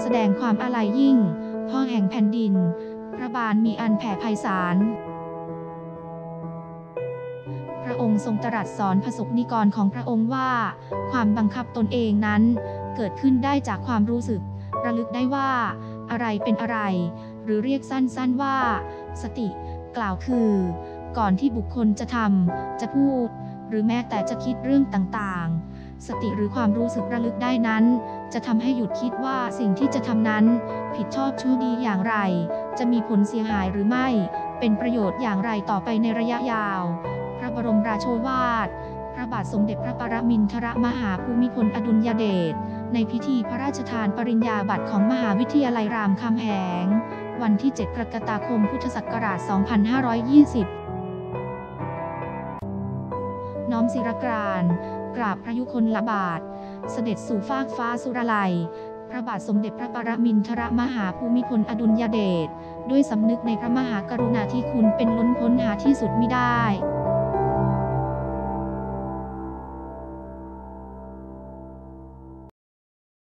ดงความอาลัยยิ่งพ่อแห่งแผ่นดินพระบารมีอันแผ่ไพศาลพระองค์ทรงตรัสสอนพระสงฆ์นิกรของพระองค์ว่าความบังคับตนเองนั้นเกิดขึ้นได้จากความรู้สึกระลึกได้ว่าอะไรเป็นอะไรหรือเรียกสั้นๆว่าสติกล่าวคือก่อนที่บุคคลจะทำจะพูดหรือแม้แต่จะคิดเรื่องต่างๆสติหรือความรู้สึกระลึกได้นั้นจะทำให้หยุดคิดว่าสิ่งที่จะทำนั้นผิดชอบชั่วดีอย่างไรจะมีผลเสียหายหรือไม่เป็นประโยชน์อย่างไรต่อไปในระยะยาวพระบรมราโชวาทพระบาทสมเด็จพระปรมินทรมหาภูมิพลอดุลยเดชในพิธีพระราชทานปริญญาบัตรของมหาวิทยาลัยรามคำแหงวันที่ 7 กรกฎาคม พุทธศักราช 2520 น้อมศิรกรานต์กราบพระยุคลบาทเสด็จสู่ฟากฟ้าสุรลัยพระบาทสมเด็จพระปรมินทรมหาภูมิพลอดุลยเดชด้วยสำนึกในพระมหากรุณาธิคุณเป็นล้นพ้นหาที่สุดมิได้